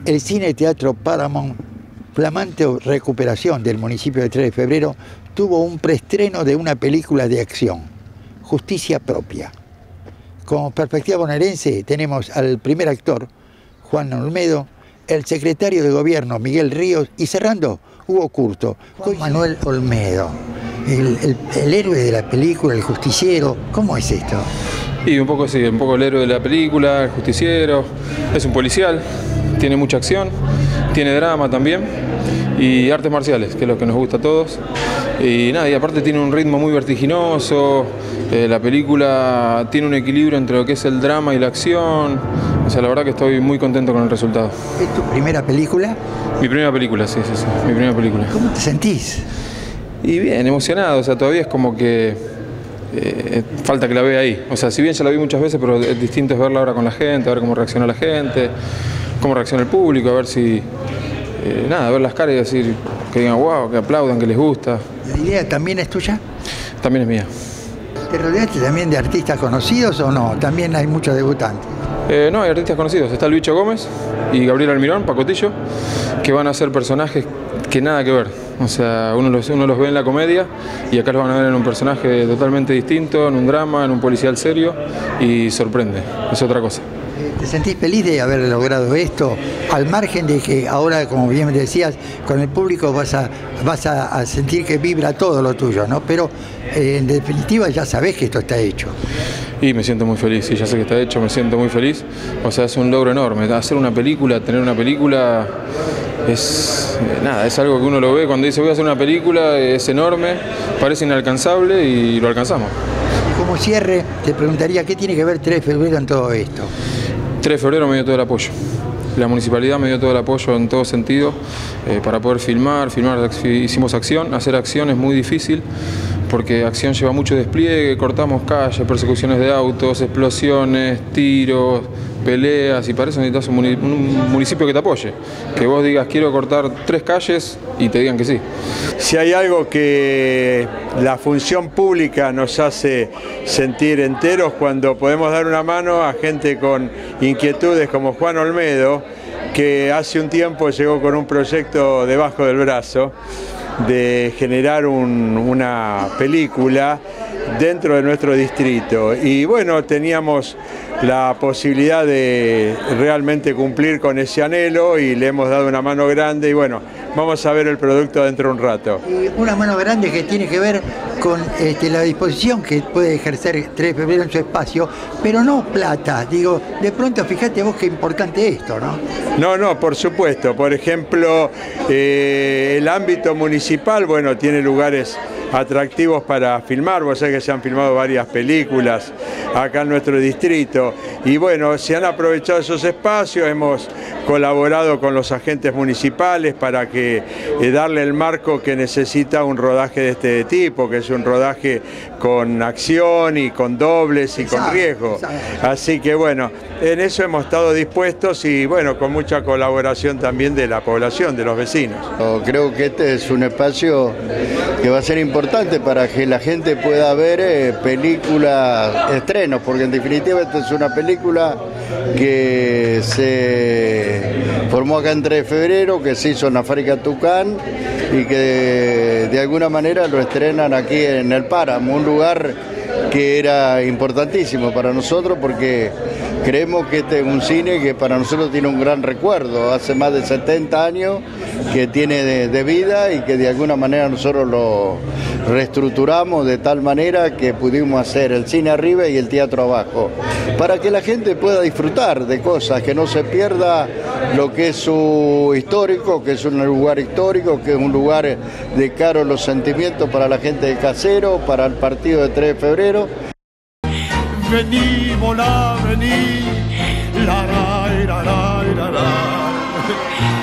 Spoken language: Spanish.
El Cine Teatro Paramount, flamante recuperación del municipio de 3 de febrero, tuvo un preestreno de una película de acción, Justicia Propia. Como perspectiva bonaerense tenemos al primer actor, Juan Olmedo, el secretario de Gobierno, Miguel Ríos, y cerrando, Hugo Curto. Juan Manuel Olmedo, el héroe de la película, el justiciero. ¿Cómo es esto? Y un poco sí, un poco el héroe de la película, el justiciero, es un policial, tiene mucha acción, tiene drama también y artes marciales, que es lo que nos gusta a todos. Y nada, y aparte tiene un ritmo muy vertiginoso, la película tiene un equilibrio entre lo que es el drama y la acción. O sea, la verdad que estoy muy contento con el resultado. ¿Es tu primera película? Mi primera película, sí, mi primera película. ¿Cómo te sentís? Y bien, emocionado, o sea, todavía es como que falta que la vea ahí. O sea, si bien ya la vi muchas veces, pero es distinto es verla ahora con la gente, a ver cómo reacciona la gente, cómo reacciona el público, a ver si, nada, ver las caras y decir, que digan wow, que aplaudan, que les gusta. ¿La idea también es tuya? También es mía. ¿Te rodeaste también de artistas conocidos o no? También hay muchos debutantes. No, hay artistas conocidos. Está el Bicho Gómez y Gabriel Almirón, Pacotillo, que van a ser personajes que nada que ver. O sea, uno los ve en la comedia y acá los van a ver en un personaje totalmente distinto, en un drama, en un policial serio y sorprende. Es otra cosa. ¿Te sentís feliz de haber logrado esto? Al margen de que ahora, como bien me decías, con el público vas a sentir que vibra todo lo tuyo, ¿no? Pero en definitiva ya sabés que esto está hecho. Y me siento muy feliz, sí, ya sé que está hecho, me siento muy feliz. O sea, es un logro enorme. Hacer una película, tener una película, es algo que uno lo ve cuando dice voy a hacer una película, es enorme, parece inalcanzable y lo alcanzamos. Y como cierre, te preguntaría, ¿qué tiene que ver 3 de febrero en todo esto? 3 de febrero me dio todo el apoyo. La municipalidad me dio todo el apoyo en todo sentido para poder filmar, hicimos acción. Hacer acción es muy difícil porque acción lleva mucho despliegue, cortamos calles, persecuciones de autos, explosiones, tiros, peleas, y para eso necesitas un municipio que te apoye. Que vos digas quiero cortar 3 calles y te digan que sí. Si hay algo que la función pública nos hace sentir enteros, cuando podemos dar una mano a gente con inquietudes como Juan Olmedo, que hace un tiempo llegó con un proyecto debajo del brazo de generar una película dentro de nuestro distrito. Y bueno, teníamos la posibilidad de realmente cumplir con ese anhelo y le hemos dado una mano grande y bueno, vamos a ver el producto dentro de un rato. Y una mano grande que tiene que ver con la disposición que puede ejercer 3 de febrero en su espacio, pero no plata. Digo, de pronto fíjate vos qué importante esto, ¿no? No, por supuesto. Por ejemplo, el ámbito municipal, bueno, tiene lugares atractivos para filmar. Vos sabés que se han filmado varias películas acá en nuestro distrito y bueno, se han aprovechado esos espacios, hemos colaborado con los agentes municipales para que darle el marco que necesita un rodaje de este tipo, que es un rodaje con acción y con dobles y con riesgo. Así que bueno, en eso hemos estado dispuestos y bueno, con mucha colaboración también de la población, de los vecinos. Creo que este es un espacio que va a ser importante para que la gente pueda ver películas, estrenos, porque en definitiva esta es una película que se formó acá en 3 de febrero, que se hizo en la fábrica Tucán y que de alguna manera lo estrenan aquí en el Páramo, un lugar que era importantísimo para nosotros porque creemos que este es un cine que para nosotros tiene un gran recuerdo, hace más de 70 años que tiene de vida y que de alguna manera nosotros lo reestructuramos de tal manera que pudimos hacer el cine arriba y el teatro abajo, para que la gente pueda disfrutar de cosas, que no se pierda lo que es su histórico, que es un lugar histórico, que es un lugar de caro los sentimientos para la gente de Casero, para el partido de 3 de febrero. Vení, volá, vení, la, la, la, la, la, la.